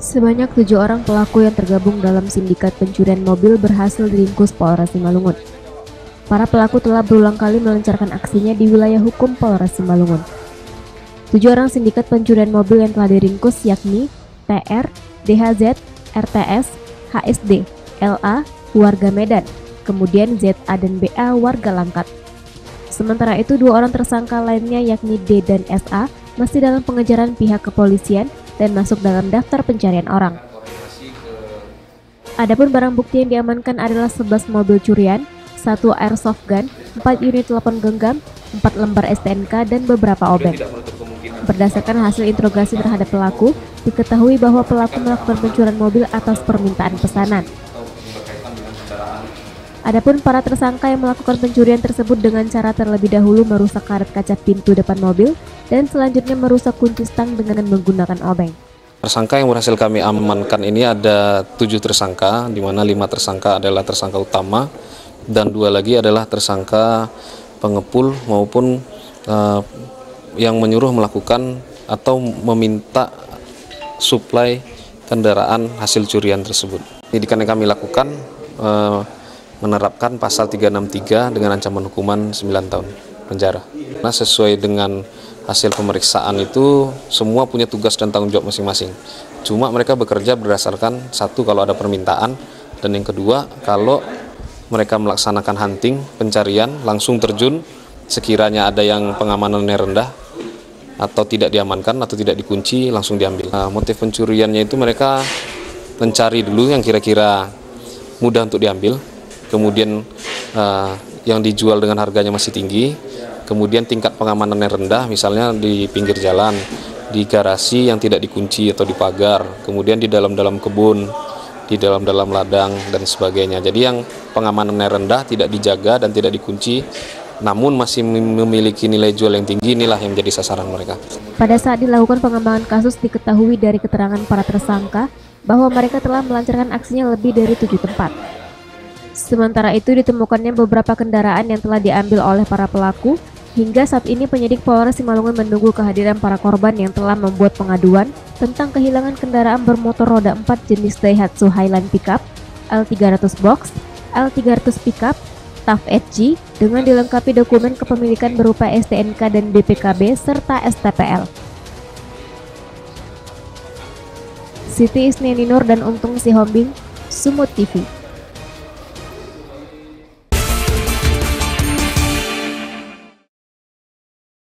Sebanyak 7 orang pelaku yang tergabung dalam sindikat pencurian mobil berhasil diringkus Polres Simalungun. Para pelaku telah berulang kali melancarkan aksinya di wilayah hukum Polres Simalungun. 7 orang sindikat pencurian mobil yang telah diringkus yakni TR, DHZ, RTS, HSD, LA, warga Medan, kemudian ZA dan BA warga Langkat. Sementara itu 2 orang tersangka lainnya yakni D dan SA masih dalam pengejaran pihak kepolisian dan masuk dalam daftar pencarian orang. Adapun barang bukti yang diamankan adalah 11 mobil curian, 1 airsoft gun, 4 unit telepon genggam, 4 lembar STNK, dan beberapa obeng. Berdasarkan hasil interogasi terhadap pelaku, diketahui bahwa pelaku melakukan pencurian mobil atas permintaan pesanan. Adapun para tersangka yang melakukan pencurian tersebut dengan cara terlebih dahulu merusak karet kaca pintu depan mobil dan selanjutnya merusak kunci stang dengan menggunakan obeng. Tersangka yang berhasil kami amankan ini ada 7 tersangka, di mana 5 tersangka adalah tersangka utama dan 2 lagi adalah tersangka pengepul maupun yang menyuruh melakukan atau meminta suplai kendaraan hasil curian tersebut. Penyidikan yang kami lakukan menerapkan pasal 363 dengan ancaman hukuman 9 tahun penjara. Nah, sesuai dengan hasil pemeriksaan itu semua punya tugas dan tanggung jawab masing-masing. Cuma mereka bekerja berdasarkan satu kalau ada permintaan, dan yang kedua kalau mereka melaksanakan hunting, pencarian, langsung terjun sekiranya ada yang pengamanannya rendah atau tidak diamankan atau tidak dikunci langsung diambil. Motif pencuriannya itu mereka mencari dulu yang kira-kira mudah untuk diambil, kemudian yang dijual dengan harganya masih tinggi, kemudian tingkat pengamanannya rendah, misalnya di pinggir jalan, di garasi yang tidak dikunci atau dipagar, kemudian di dalam-dalam kebun, di dalam-dalam ladang, dan sebagainya. Jadi yang pengamanannya rendah, tidak dijaga dan tidak dikunci, namun masih memiliki nilai jual yang tinggi, inilah yang menjadi sasaran mereka. Pada saat dilakukan pengembangan kasus, diketahui dari keterangan para tersangka bahwa mereka telah melancarkan aksinya lebih dari 7 tempat. Sementara itu ditemukannya beberapa kendaraan yang telah diambil oleh para pelaku. Hingga saat ini penyidik Polres Simalungun menunggu kehadiran para korban yang telah membuat pengaduan tentang kehilangan kendaraan bermotor roda 4 jenis Daihatsu Highland Pickup, L300 Box, L300 Pickup, TAF HG dengan dilengkapi dokumen kepemilikan berupa STNK dan BPKB serta STPL. Siti Isnianinur dan Untung Sihombing, Sumut TV.